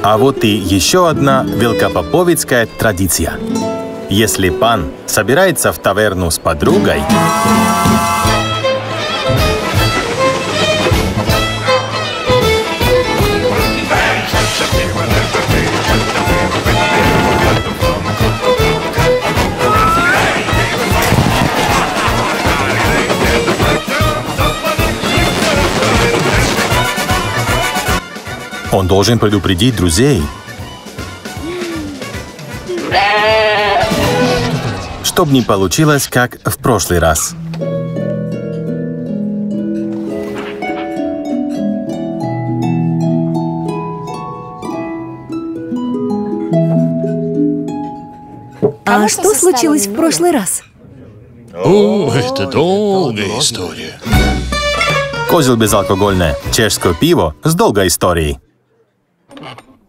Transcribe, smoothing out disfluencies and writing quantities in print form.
А вот и еще одна велкопоповицкая традиция. Если пан собирается в таверну с подругой, он должен предупредить друзей, чтобы не получилось, как в прошлый раз. А что случилось в прошлый раз? О, это долгая история. Козел безалкогольное чешское пиво с долгой историей.